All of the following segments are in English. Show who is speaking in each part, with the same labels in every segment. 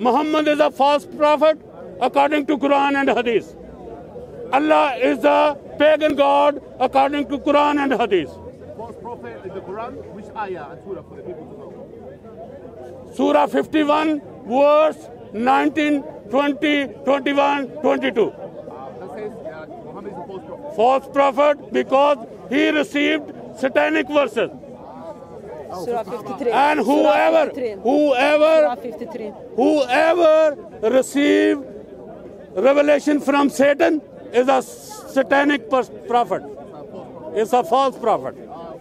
Speaker 1: Muhammad is a false prophet according to Quran and Hadith. Allah is a pagan god according to Quran and Hadith.
Speaker 2: False prophet in the Quran, which ayah and surah for the people to know?
Speaker 1: Surah 51, verse 19, 20, 21, 22.
Speaker 2: That says Muhammad is a false prophet.
Speaker 1: False prophet because he received satanic verses.
Speaker 3: Surah 53.
Speaker 1: And
Speaker 3: Surah 53. Surah 53.
Speaker 1: whoever received revelation from Satan is a satanic prophet. It's a false prophet.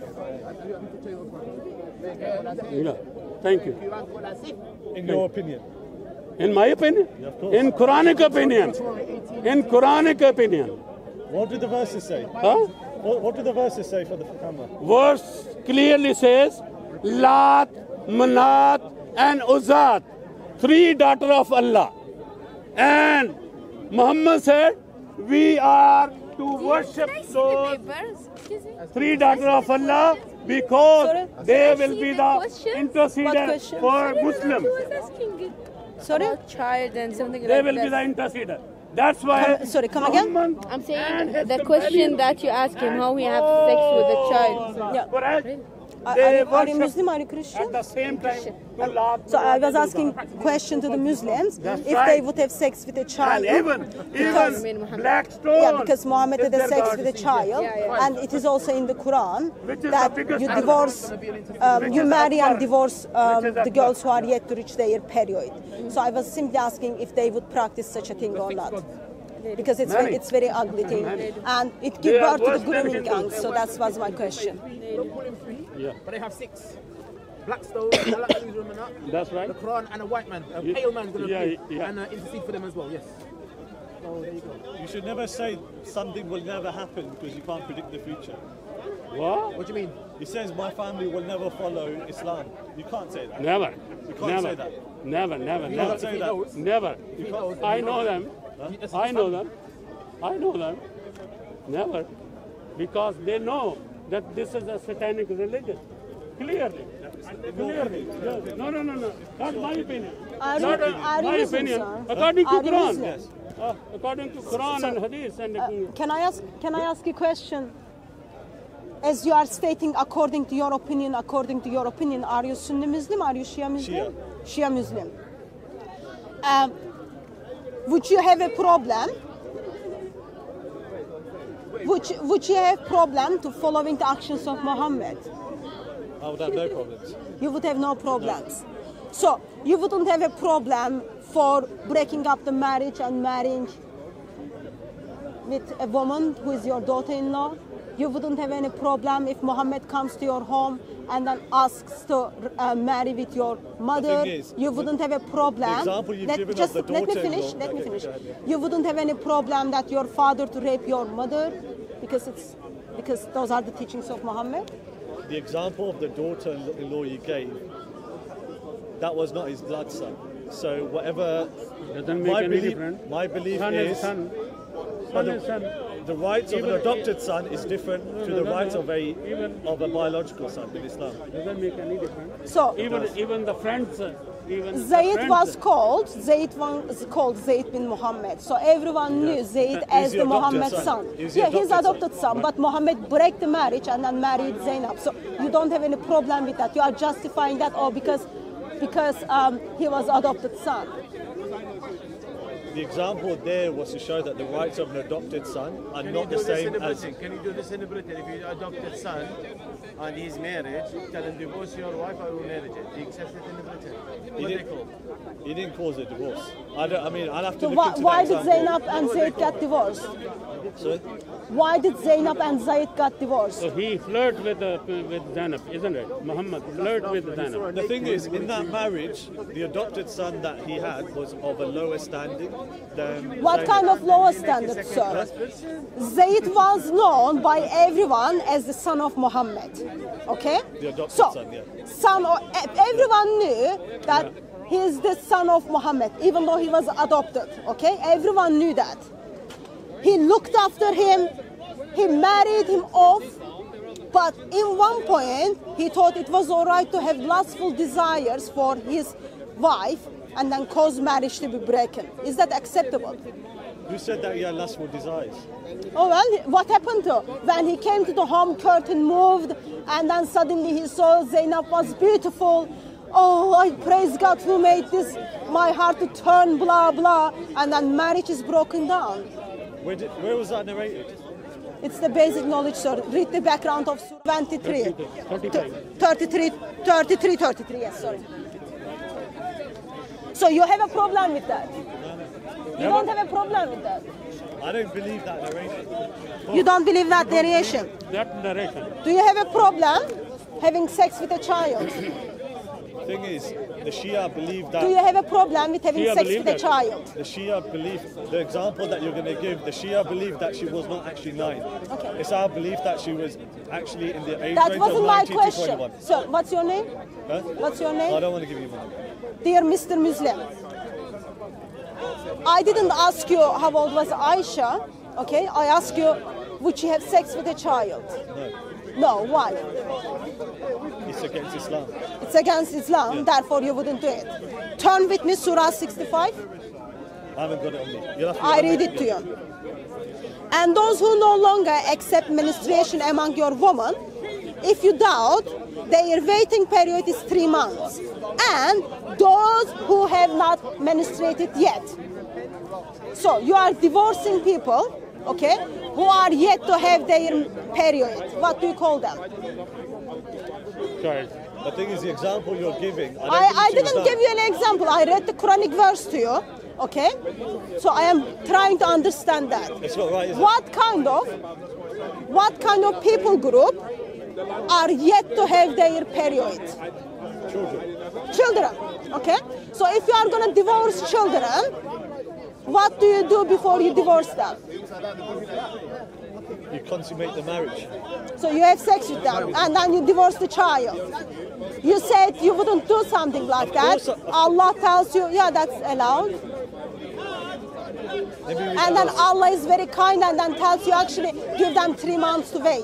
Speaker 1: Yeah. Thank you.
Speaker 4: In your opinion?
Speaker 1: In my opinion?
Speaker 4: Yeah, of course.
Speaker 1: In Quranic opinion. In Quranic opinion.
Speaker 4: What do the verses say?
Speaker 1: Huh?
Speaker 4: What do the verses say for the camera?
Speaker 1: Verse clearly says, Lat, Manat, and Uzat, 3 daughters of Allah. And Muhammad said, we are to worship those 3 daughters of Allah because they will be the interceder for Muslims.
Speaker 3: Sorry?
Speaker 5: Child and something
Speaker 1: They
Speaker 5: like
Speaker 1: will be the interceder. That's why.
Speaker 3: Sorry, come again?
Speaker 1: Muhammad
Speaker 5: I'm saying
Speaker 1: and his
Speaker 5: the question
Speaker 1: companions-
Speaker 5: that you ask him, how he have sex with a child.
Speaker 3: Yeah.
Speaker 1: Correct?
Speaker 3: Are
Speaker 1: They
Speaker 3: you
Speaker 1: worship
Speaker 3: Muslim? Are you
Speaker 1: at
Speaker 3: Christian?
Speaker 1: the same time to Lat,
Speaker 3: So I was
Speaker 1: Manat, and
Speaker 3: asking
Speaker 1: Uzat.
Speaker 3: question to the Muslims
Speaker 1: That's
Speaker 3: if
Speaker 1: right.
Speaker 3: they would have sex with a child.
Speaker 1: And even Black Stone.
Speaker 3: Yeah, because Muhammad
Speaker 1: is
Speaker 3: had a
Speaker 1: their
Speaker 3: sex
Speaker 1: God.
Speaker 3: with a child, and it is also in the Quran
Speaker 1: Which is
Speaker 3: that
Speaker 1: the biggest
Speaker 3: you
Speaker 1: number.
Speaker 3: divorce, you
Speaker 1: is
Speaker 3: marry and
Speaker 1: Akbar.
Speaker 3: divorce
Speaker 1: Which is
Speaker 3: the
Speaker 1: Akbar.
Speaker 3: girls who are yet to reach their period. So I was simply asking if they would practice such a thing or not. Because
Speaker 1: Many.
Speaker 3: it's very ugly thing, and it
Speaker 1: They
Speaker 3: gives
Speaker 1: are
Speaker 3: birth to
Speaker 1: worse
Speaker 3: the
Speaker 1: than
Speaker 3: grooming
Speaker 1: Hindus.
Speaker 3: gangs. So that was my question.
Speaker 2: Don't call him 3,
Speaker 1: Yeah.
Speaker 2: but they have 6. Blackstone, Manat,
Speaker 1: That's right.
Speaker 2: the Quran, and a white man, a
Speaker 1: Yeah.
Speaker 2: pale man is going to
Speaker 1: Yeah,
Speaker 2: appear
Speaker 1: yeah.
Speaker 2: and intercede for them as well, yes. So there you go.
Speaker 4: You should never say something will never happen because you can't predict the future.
Speaker 1: What?
Speaker 2: What do you mean?
Speaker 4: He says my family will never follow Islam. You can't say that.
Speaker 1: Never.
Speaker 4: You can't
Speaker 1: Never.
Speaker 4: say that.
Speaker 1: Never, never,
Speaker 4: You
Speaker 1: never.
Speaker 4: can't say that.
Speaker 1: Never.
Speaker 2: knows,
Speaker 1: I know them.
Speaker 2: That's
Speaker 1: I
Speaker 2: his
Speaker 1: know
Speaker 2: family.
Speaker 1: them. I know them. Never. Because they know that this is a satanic religion. Clearly. Clearly. Yes. No. Not my opinion.
Speaker 3: Are you-
Speaker 1: Not
Speaker 3: are you
Speaker 1: my
Speaker 3: Muslim,
Speaker 1: opinion.
Speaker 3: sir?
Speaker 1: According to
Speaker 3: Are you
Speaker 1: Quran.
Speaker 3: Muslim?
Speaker 4: Yes.
Speaker 1: According to Quran and Hadith. And
Speaker 3: Can I ask a question? As you are stating, according to your opinion, are you Sunni Muslim? Are you Shia Muslim? Shia Muslim. Would you have a problem? Would you have problem to following the actions of Muhammad?
Speaker 4: I would have no problems.
Speaker 3: You would have no problems. So you wouldn't have a problem for breaking up the marriage and marrying with a woman who is your daughter-in-law. You wouldn't have any problem if Muhammad comes to your home and then asks to marry with your mother.
Speaker 4: is,
Speaker 3: You wouldn't have a problem.
Speaker 4: the example you've given of the
Speaker 3: Let me
Speaker 4: daughter-in-law-
Speaker 3: finish. Let me
Speaker 4: Okay,
Speaker 3: finish.
Speaker 4: go ahead, yeah.
Speaker 3: You wouldn't have any problem that your father to rape your mother because those are the teachings of Muhammad.
Speaker 4: The example of the daughter-in-law you gave, that was not his blood son. So whatever
Speaker 1: doesn't make any difference.
Speaker 4: my belief
Speaker 1: Son
Speaker 4: is
Speaker 1: is son. Son is son.
Speaker 4: the rights of an adopted son is different to the
Speaker 1: no,
Speaker 4: rights
Speaker 1: no.
Speaker 4: of a biological son in Islam.
Speaker 1: Doesn't make any difference.
Speaker 3: So
Speaker 1: Even the friends.
Speaker 3: Zayd was called Zayd bin Muhammad. So everyone knew Zayd as
Speaker 4: the
Speaker 3: the
Speaker 4: adopted
Speaker 3: Muhammad
Speaker 4: son.
Speaker 3: son.
Speaker 4: He's the
Speaker 3: Yeah, his
Speaker 4: adopted
Speaker 3: adopted son. But Muhammad break the marriage and then married Zainab. So you don't have any problem with that. You are justifying that because he was adopted son.
Speaker 4: The example there was to show that the rights of an adopted son are not the same as.
Speaker 6: Can you do this in Britain? If you adopt a son and he's married, tell him divorce your wife or you marriage it. He accepts it in Britain. What they call?
Speaker 4: He didn't cause a divorce. I'll have to
Speaker 3: So
Speaker 4: look into
Speaker 3: why
Speaker 4: that
Speaker 3: did
Speaker 4: example.
Speaker 3: Zainab and Zayd get divorced?
Speaker 4: So,
Speaker 3: Why did Zainab and Zayd got divorced?
Speaker 1: So he flirted with Zainab, isn't it? Muhammad flirted with Zainab.
Speaker 4: the thing is, in that marriage, the adopted son that he had was of a lower standing than.
Speaker 3: What kind of lower standard, sir? Zayd was known by everyone as the son of Muhammad. Okay?
Speaker 4: The adopted
Speaker 3: so,
Speaker 4: son, yeah.
Speaker 3: Everyone knew that he's the son of Muhammad, even though he was adopted. Okay? Everyone knew that. He looked after him, he married him off, but in one point, he thought it was all right to have lustful desires for his wife and then cause marriage to be broken. Is that acceptable?
Speaker 4: Who said that he had lustful desires?
Speaker 3: Oh well, what happened to when he came to the home, curtain moved, and then suddenly he saw Zainab was beautiful. Oh, I praise God who made this, my heart to turn, blah, blah, and then marriage is broken down.
Speaker 4: Where was that narrated?
Speaker 3: It's the basic knowledge, sir. Read the background of Surah 23. 33, yes, sorry. So you have a problem with that? You don't have a problem with that?
Speaker 4: I don't believe that narration.
Speaker 3: You don't believe that narration?
Speaker 1: That narration.
Speaker 3: Do you have a problem having sex with a child?
Speaker 4: The thing is, the Shia believe that.
Speaker 3: Do you have a problem with having
Speaker 1: Shia
Speaker 3: sex
Speaker 1: believe
Speaker 3: with a
Speaker 1: that.
Speaker 3: child?
Speaker 4: The Shia believe, the example that you're going to give, the Shia believe that she was not actually 9.
Speaker 3: Okay.
Speaker 4: It's our belief that she was actually in the age
Speaker 3: That
Speaker 4: range of
Speaker 3: wasn't my
Speaker 4: 19 to
Speaker 3: question.
Speaker 4: 21.
Speaker 3: So, what's your name?
Speaker 4: Huh?
Speaker 3: What's your
Speaker 4: I
Speaker 3: name?
Speaker 4: don't want to give you mine.
Speaker 3: Dear Mr. Muslim, I didn't ask you how old was Aisha, okay? I asked you, would you have sex with a child?
Speaker 4: No.
Speaker 3: No, why?
Speaker 4: It's against Islam.
Speaker 3: It's against Islam, therefore you wouldn't do it. Turn with me Surah 65.
Speaker 4: I haven't got it on me. You'll have to
Speaker 3: I read it to you. And those who no longer accept menstruation among your women, if you doubt, their waiting period is 3 months. And those who have not menstruated yet. So you are divorcing people, okay, who are yet to have their period. What do you call them?
Speaker 1: Child.
Speaker 4: The thing is, the example you're giving.
Speaker 3: I didn't give you an example. I read the Quranic verse to you, okay? So I am trying to understand that.
Speaker 4: It's not right, is it?
Speaker 3: What kind of people group are yet to have their period? Children, okay? So if you are going to divorce children, what do you do before you divorce them?
Speaker 4: You consummate the marriage.
Speaker 3: So you have sex with them and then you divorce the child. You said you wouldn't do something like that. Allah tells you, yeah, that's allowed. And then Allah is very kind and then tells you actually give them 3 months to wait.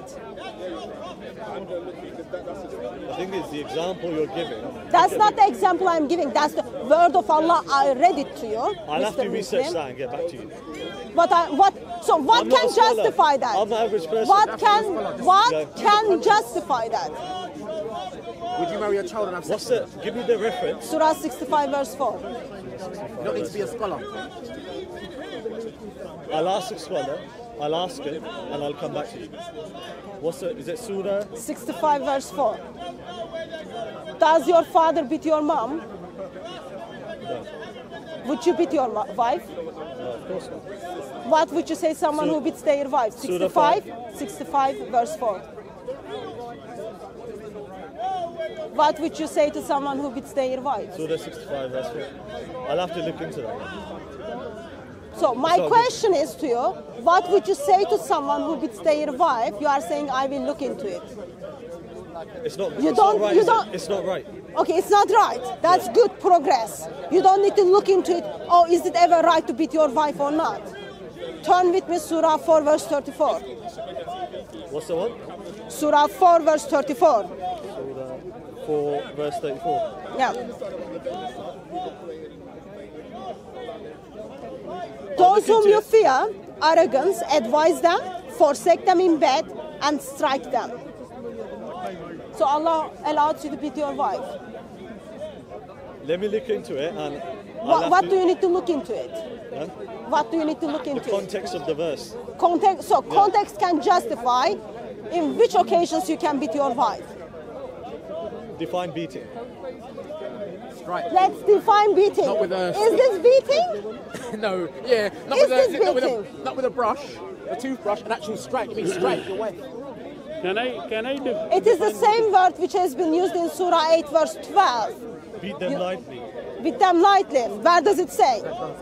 Speaker 4: The thing is, the example you're giving.
Speaker 3: That's not the example I'm giving. That's the word of Allah. I read it to you.
Speaker 4: I'll have
Speaker 3: Mr.
Speaker 4: to research
Speaker 3: Muslim.
Speaker 4: that and get back to you.
Speaker 3: So what
Speaker 4: I'm not
Speaker 3: can
Speaker 4: a scholar.
Speaker 3: justify that?
Speaker 4: I'm an average person.
Speaker 3: What can justify that?
Speaker 2: Would you marry a child and have sex?
Speaker 4: Give me the reference.
Speaker 3: Surah 65 verse 4.
Speaker 2: You don't need to be a scholar.
Speaker 4: I'll ask a scholar, I'll ask him, and I'll come back to you. Is it Surah?
Speaker 3: 65 verse 4. Does your father beat your mom?
Speaker 4: No.
Speaker 3: Would you beat your wife?
Speaker 4: No, of course not.
Speaker 3: What would you say someone who beats their wife? 65 verse 4. What would you say to someone who beats their wife?
Speaker 4: Surah 65, verse 4. I'll have to look into that.
Speaker 3: So my question is to you, what would you say to someone who beats their wife? You are saying, I will look into it.
Speaker 4: It's not,
Speaker 3: You
Speaker 4: it's
Speaker 3: don't-
Speaker 4: not right.
Speaker 3: you
Speaker 4: is it?
Speaker 3: don't-
Speaker 4: It's not right.
Speaker 3: Okay, it's not right. That's good progress. You don't need to look into it. Oh, is it ever right to beat your wife or not? Turn with me Surah 4 verse 34.
Speaker 4: What's the one?
Speaker 3: Surah 4 verse 34.
Speaker 4: Surah 4, verse 34.
Speaker 3: Yeah. Those whom you fear, arrogance, advise them, forsake them in bed, and strike them. So Allah allows you to beat your wife.
Speaker 4: Let me look into it and
Speaker 3: What do you need to look into it?
Speaker 4: Huh?
Speaker 3: What do you need to look
Speaker 4: The
Speaker 3: into?
Speaker 4: context of the verse.
Speaker 3: Context can justify in which occasions you can beat your wife.
Speaker 4: Define beating.
Speaker 2: Right.
Speaker 3: Let's define beating.
Speaker 2: Not with a-
Speaker 3: Is this beating?
Speaker 2: No, yeah, not
Speaker 3: Is
Speaker 2: with,
Speaker 3: this
Speaker 2: a, not, with
Speaker 3: beating?
Speaker 2: a, not with a brush, a toothbrush, an actual strike. You mean strike your wife.
Speaker 1: Can I
Speaker 3: It is the same word which has been used in Surah 8 verse 12.
Speaker 4: Beat them lightly.
Speaker 3: Beat them lightly. Where does it say?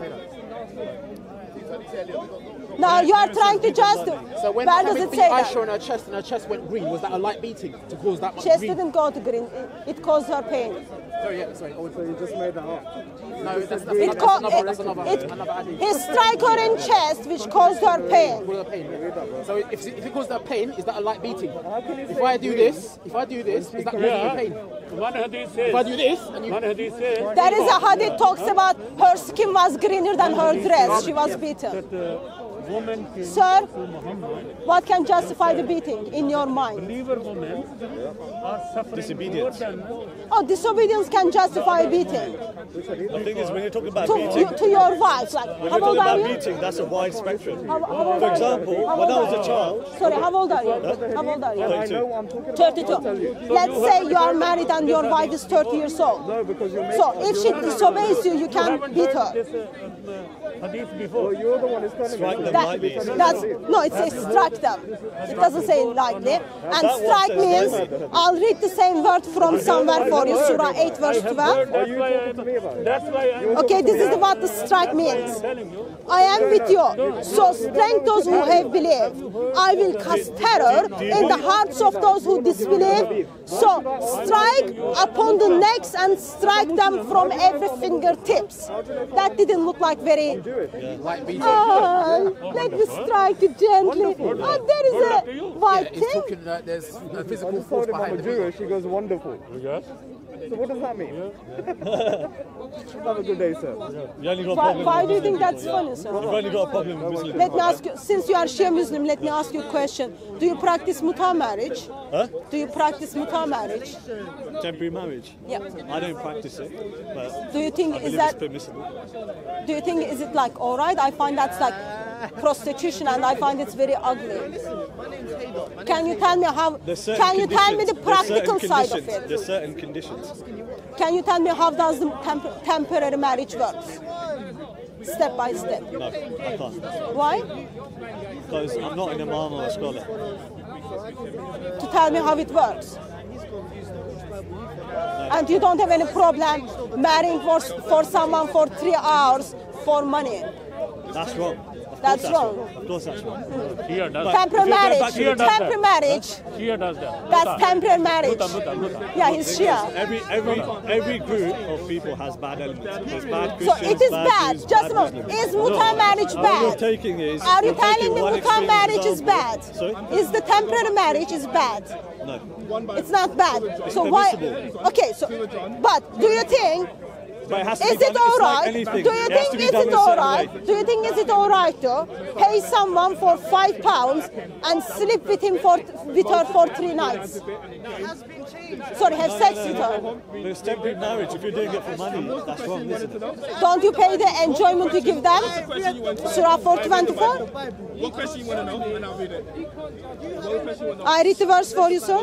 Speaker 3: Now you are trying to justify.
Speaker 2: So when
Speaker 3: Where does
Speaker 2: Muhammad
Speaker 3: it
Speaker 2: beat
Speaker 3: say
Speaker 2: Aisha
Speaker 3: that?
Speaker 2: on her chest and her chest went green, was that a light beating to cause that much
Speaker 3: Chest
Speaker 2: green?
Speaker 3: didn't go to green. It caused her pain.
Speaker 2: Sorry, yeah, sorry. Oh, so you just made that up? No, that's
Speaker 3: It
Speaker 2: another hadith.
Speaker 3: He strike her in chest, which caused her pain.
Speaker 2: Cause her pain. So if it caused her pain, is that a light beating? If I do this, is that causing her pain?
Speaker 1: One hadith says.
Speaker 2: If I do this,
Speaker 1: One hadith says.
Speaker 3: There is a hadith talks about her skin was greener than her dress. She was beaten.
Speaker 1: That woman came
Speaker 3: Sir,
Speaker 1: to Muhammad.
Speaker 3: what can justify the beating in your mind?
Speaker 1: Believer women are suffering
Speaker 4: Disobedience.
Speaker 1: more than.
Speaker 3: Oh, disobedience can justify a beating.
Speaker 4: The thing is, when you're talking about beating,
Speaker 3: To your wife. Like,
Speaker 4: when
Speaker 3: how
Speaker 4: you're
Speaker 3: old
Speaker 4: talking
Speaker 3: are
Speaker 4: about
Speaker 3: you?
Speaker 4: beating, that's a wide spectrum.
Speaker 3: How old
Speaker 4: For
Speaker 3: are you?
Speaker 4: example,
Speaker 3: How
Speaker 4: when I
Speaker 3: old
Speaker 4: was
Speaker 3: are
Speaker 4: a
Speaker 3: you?
Speaker 4: child,
Speaker 3: Sorry, how old are you? How old are you?
Speaker 4: 32.
Speaker 3: 32. Let's say you are married and your wife is 30 years old.
Speaker 2: no, because you're
Speaker 3: So if she disobeys you, you can beat her.
Speaker 1: This hadith before.
Speaker 2: you're the one who's telling
Speaker 4: Strike them
Speaker 3: That,
Speaker 4: lightly.
Speaker 3: that's no, it says strike them. It doesn't say lightly. And
Speaker 4: That one
Speaker 3: strike
Speaker 4: says
Speaker 3: means
Speaker 4: lightly.
Speaker 3: I'll read the same word from somewhere for you, Surah 8 verse 12.
Speaker 1: That's why I'm
Speaker 3: Okay, this is what the strike means.
Speaker 1: telling you.
Speaker 3: I am with you. So strengthen those who have believed. I will cast terror in the hearts of those who disbelieve. So strike upon the necks and strike them from every fingertips. That didn't look like very. Let me strike it gently. Oh, there is a white
Speaker 7: He's
Speaker 3: thing.
Speaker 7: talking that there's a physical force
Speaker 2: told him I'm
Speaker 7: behind
Speaker 2: a
Speaker 7: the beat.
Speaker 2: Jewish, he goes wonderful.
Speaker 1: Yes.
Speaker 2: So what does that mean? Have a good day, sir.
Speaker 4: You only got a
Speaker 3: Why,
Speaker 4: problem.
Speaker 3: why do you think that's funny, sir?
Speaker 4: You've only got a problem with Muslims.
Speaker 3: Let me ask you, since you are Shia Muslim, let me ask you a question. Do you practice muta marriage?
Speaker 4: Huh?
Speaker 3: Do you practice muta marriage?
Speaker 4: Temporary marriage.
Speaker 3: Yeah.
Speaker 4: I don't practice it, but
Speaker 3: Do you think
Speaker 4: I
Speaker 3: is
Speaker 4: believe
Speaker 3: that?
Speaker 4: it's permissible.
Speaker 3: Do you think is it like all right? I find that's like prostitution, and I find it's very ugly. Can you tell me how?
Speaker 4: There's certain
Speaker 3: Can you tell me the
Speaker 4: conditions. There's
Speaker 3: practical
Speaker 4: certain
Speaker 3: side of
Speaker 4: conditions.
Speaker 3: it?
Speaker 4: There's certain conditions.
Speaker 3: Can you tell me how does the temporary marriage works? Step by step.
Speaker 4: No, I can't.
Speaker 3: Why?
Speaker 4: Because I'm not an imam or a scholar.
Speaker 3: To tell me how it works. And you don't have any problem marrying for someone for 3 hours for money.
Speaker 4: That's wrong. Of
Speaker 3: That's
Speaker 4: course
Speaker 3: wrong.
Speaker 4: Of course that's wrong.
Speaker 1: Here does.
Speaker 3: Temporary marriage.
Speaker 1: Here does that.
Speaker 3: Temporary marriage.
Speaker 1: Here does that.
Speaker 3: That's temporary marriage.
Speaker 1: Muta.
Speaker 3: Yeah, he's Shia.
Speaker 4: Every group of people has bad elements. There's bad
Speaker 3: So
Speaker 4: Christians,
Speaker 3: it is bad.
Speaker 4: Jews,
Speaker 3: Just a
Speaker 4: bad
Speaker 3: moment.
Speaker 4: Muslims.
Speaker 3: Is muta marriage
Speaker 4: All you're
Speaker 3: bad?
Speaker 4: taking is.
Speaker 3: Are you
Speaker 4: you're taking
Speaker 3: telling me
Speaker 4: one
Speaker 3: muta
Speaker 4: extreme
Speaker 3: marriage is
Speaker 4: example.
Speaker 3: bad?
Speaker 4: Sorry?
Speaker 3: Is the temporary marriage is bad?
Speaker 4: No.
Speaker 3: It's not bad. So why?
Speaker 4: permissible.
Speaker 3: Okay. So, but do you think?
Speaker 4: But it has to
Speaker 3: Is
Speaker 4: be done,
Speaker 3: it all
Speaker 4: it's like
Speaker 3: right?
Speaker 4: anything.
Speaker 3: Do you
Speaker 4: It has
Speaker 3: think
Speaker 4: to be
Speaker 3: is
Speaker 4: done
Speaker 3: it
Speaker 4: a
Speaker 3: all
Speaker 4: certain
Speaker 3: right?
Speaker 4: way.
Speaker 3: Do you think is it all right to pay someone for £5 and sleep with him with her for 3 nights? Sorry, have sex with her.
Speaker 4: But it's temporary marriage. If you're doing it for money, that's wrong, isn't it?
Speaker 3: Don't you pay the enjoyment you give them? Surah 424.
Speaker 2: What question you want to know? And I'll read it. What question you want to know?
Speaker 3: I read the verse for you, sir.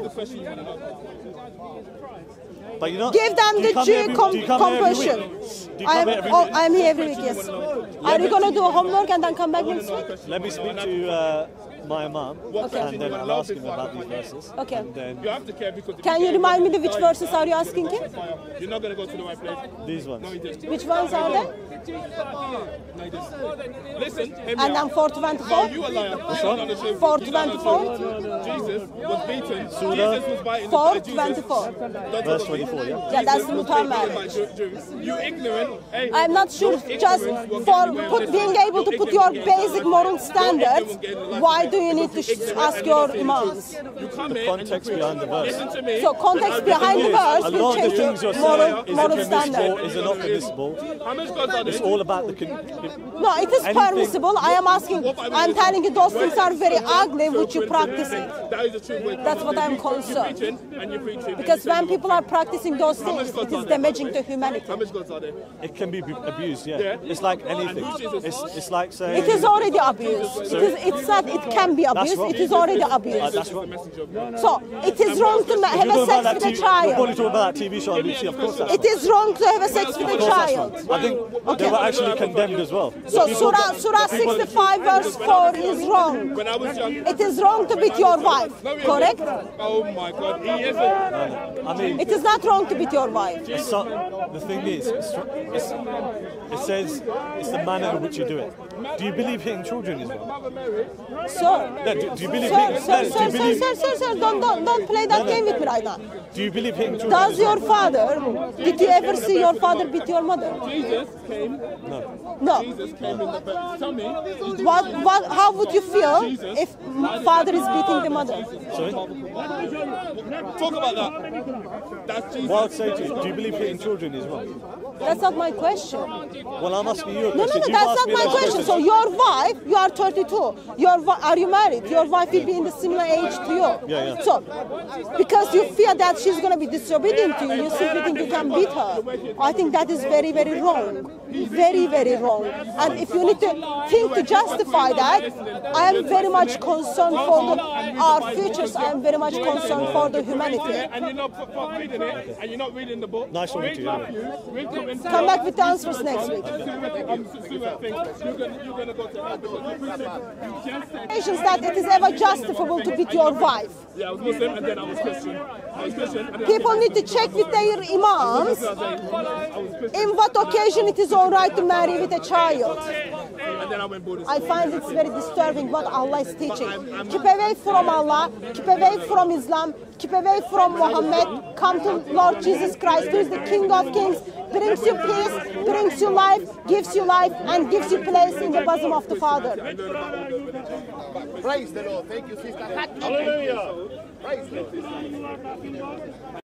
Speaker 4: But you're not.
Speaker 3: Give them
Speaker 4: do you
Speaker 3: the
Speaker 4: come
Speaker 3: Jew
Speaker 4: here every- do you come here every
Speaker 3: compassion.
Speaker 4: week? Do you come here every week?
Speaker 3: I am here every week, yes. Are you going to do homework and then come back next week?
Speaker 4: Let me speak to my imam, and then I'll ask him about these verses.
Speaker 3: Okay.
Speaker 4: And then
Speaker 2: You have to care because
Speaker 3: Can you remind me the which verses are you asking him?
Speaker 2: you're not going to go to the right place.
Speaker 4: these ones.
Speaker 2: No, you didn't.
Speaker 3: Which ones are they?
Speaker 2: No, you didn't. Listen, hear me
Speaker 3: And then
Speaker 2: out.
Speaker 3: 424?
Speaker 2: You a liar. You're not the truth.
Speaker 3: 424?
Speaker 2: Jesus was beaten.
Speaker 4: Surah?
Speaker 2: Jesus was biting.
Speaker 3: 424.
Speaker 4: Verse 24, yeah?
Speaker 3: Yeah, that's the muta marriage.
Speaker 2: You ignorant. Hey,
Speaker 3: I'm not sure, just for being able to put your basic moral standards, why do you need to ask your imams?
Speaker 2: you come
Speaker 4: The
Speaker 2: here.
Speaker 4: context behind the verse.
Speaker 2: Listen to me.
Speaker 3: So context behind the verse
Speaker 4: A
Speaker 3: will
Speaker 4: lot of the
Speaker 3: change
Speaker 4: things
Speaker 3: your
Speaker 4: you're saying is
Speaker 3: moral
Speaker 4: permissible,
Speaker 3: standard.
Speaker 4: is not permissible.
Speaker 2: How much gods are
Speaker 4: It's
Speaker 2: there?
Speaker 4: all about the.
Speaker 3: No, it is
Speaker 4: Anything-
Speaker 3: permissible. I am asking, I'm telling you those things are very ugly which you practice it.
Speaker 2: That is the truth. Wait,
Speaker 3: That's what I'm concerned.
Speaker 2: preaching and you're preaching.
Speaker 3: Because when people are practicing those things, it is damaging to humanity.
Speaker 2: How much gods are there?
Speaker 4: It can be abused, yeah.
Speaker 2: Yeah.
Speaker 4: It's like anything. It's like saying.
Speaker 3: It is already abused. It's not, it can be abused,
Speaker 4: wrong.
Speaker 3: it is already abused.
Speaker 4: That's wrong.
Speaker 3: So, it is wrong to have a sex with a
Speaker 4: You're
Speaker 3: child.
Speaker 4: probably talking about that TV show on BBC, of course that's
Speaker 3: It is wrong to have a sex with a
Speaker 4: Of course that's
Speaker 3: child.
Speaker 4: wrong. I think they were actually condemned as well.
Speaker 3: So Surah 65 verse 4 is wrong.
Speaker 2: When I was young.
Speaker 3: It is wrong to beat your wife, correct?
Speaker 2: Oh my God, he isn't.
Speaker 4: I mean,
Speaker 3: It is not wrong to beat your wife.
Speaker 4: the thing is, it says it's the manner in which you do it. Do you believe hitting children is wrong?
Speaker 3: Sir,
Speaker 4: No, do you believe
Speaker 3: sir,
Speaker 4: hitting?
Speaker 3: sir,
Speaker 4: No, do
Speaker 3: sir,
Speaker 4: you believe?
Speaker 3: sir, don't play that game with me right now.
Speaker 4: Do you believe hitting children?
Speaker 3: Does
Speaker 4: is
Speaker 3: your
Speaker 4: wrong?
Speaker 3: father, did you ever see your father beat your mother?
Speaker 2: Jesus came.
Speaker 3: No.
Speaker 2: Jesus came in the bed. Tell me.
Speaker 3: How would you feel if father is beating the mother?
Speaker 4: Sorry?
Speaker 2: Talk about that. That's Jesus.
Speaker 4: What I'd say to you, do you believe hitting children is wrong?
Speaker 3: That's not my question.
Speaker 4: Well, I'm asking you a
Speaker 3: No,
Speaker 4: question.
Speaker 3: that's
Speaker 4: You've asked
Speaker 3: not
Speaker 4: me
Speaker 3: my
Speaker 4: those
Speaker 3: question.
Speaker 4: questions.
Speaker 3: So your wife, you are 32. Are you married? Your wife will be in the similar age to you.
Speaker 4: Yeah.
Speaker 3: So, because you fear that she's going to be disobedient to you, you simply think you can beat her. I think that is very, very wrong. Very, very wrong. And if you need to think to justify that, I am very much concerned for our futures. I am very much concerned for the humanity.
Speaker 2: And you're not reading it, and you're not reading the book.
Speaker 4: Nice talking to you.
Speaker 3: Come back with the answers next week.
Speaker 2: You're going to go to hell because you just said.
Speaker 3: Occasions that it is ever justifiable to beat your wife.
Speaker 2: Yeah, I was Muslim and then I was Christian. And then
Speaker 3: People need to check with their imams in what occasion it is all right to marry with a child.
Speaker 2: and then I went Buddhist.
Speaker 3: I find it's very disturbing what Allah is teaching. Keep away from Allah, keep away from Islam, keep away from Muhammad. Come to Lord Jesus Christ, who is the King of Kings, brings you peace, brings you life, and gives you place in the bosom of the Father.
Speaker 7: Praise the Lord. Thank you, sister.
Speaker 1: Hallelujah.
Speaker 7: Praise the Lord.